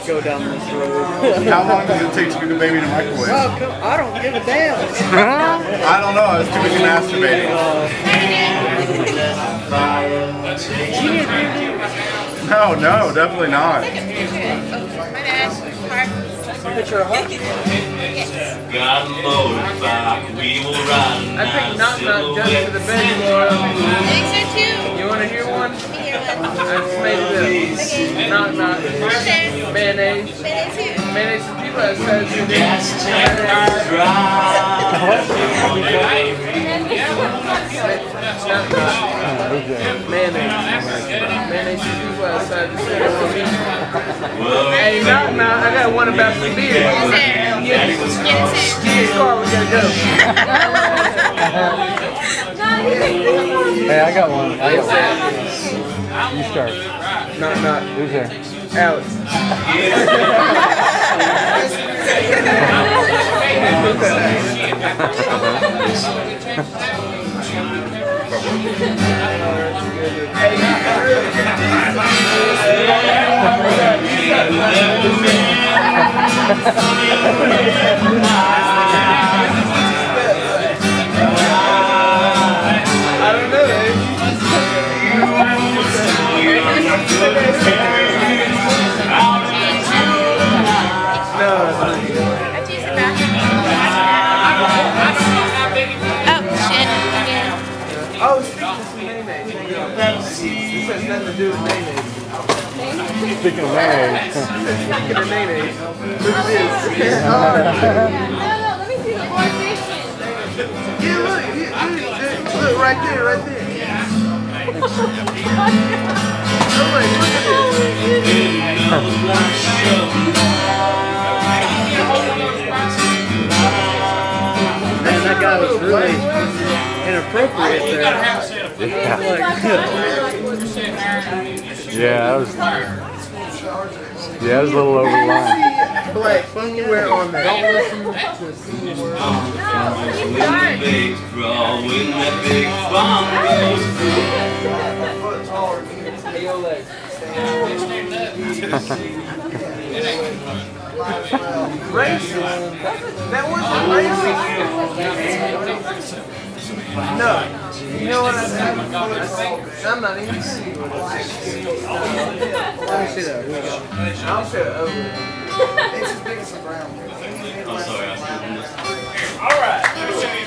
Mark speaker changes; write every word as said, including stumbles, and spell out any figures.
Speaker 1: go down this road.
Speaker 2: How long does it take to cook a baby in a microwave?
Speaker 1: Well, I don't give a damn.
Speaker 2: I don't know. I was too busy masturbating. No, no, definitely not.
Speaker 1: Picture of her?
Speaker 3: Got a motorbike, we will ride.
Speaker 1: I think Knock Knock just to the bed floor.
Speaker 4: I think so too.
Speaker 1: You want to hear one?
Speaker 4: Let me hear one.
Speaker 1: I just made it up. Knock Knock.
Speaker 4: Okay.
Speaker 1: Mayonnaise.
Speaker 4: Mayonnaise too.
Speaker 1: Mayonnaise and people that says you did. Knock Knock. Mayonnaise. Mayonnaise and people outside the center for me. Hey, Knock Knock, I got one about the beer.
Speaker 4: Yes, sir.
Speaker 1: Get
Speaker 4: Yes, sir.
Speaker 1: in the car, we gotta go.
Speaker 5: Hey, I got one. I got one. You start.
Speaker 1: Knock Knock.
Speaker 5: Who's there?
Speaker 1: Alex. I don't know. No. Oh, speaking of mayonnaise. This has nothing to do with mayonnaise.
Speaker 5: Speaking of mayonnaise.
Speaker 1: Speaking of mayonnaise. Look at this. Oh, yeah, look, yeah, look, look, right there, right there. Oh, wait, look at this. Man, that guy was really inappropriate there.
Speaker 5: Yeah.
Speaker 1: Like,
Speaker 5: Yeah, that was. Yeah, that was a little over the line.
Speaker 1: Black, anywhere on that. Don't listen to this.
Speaker 3: Big draw when that big bomb goes
Speaker 1: Racist? That wasn't racist. No. You know what I said? I'm not even seeing what I said. Let me see that. I'll show it over. It's as big as a brown.
Speaker 3: I'm sorry, I
Speaker 6: All right.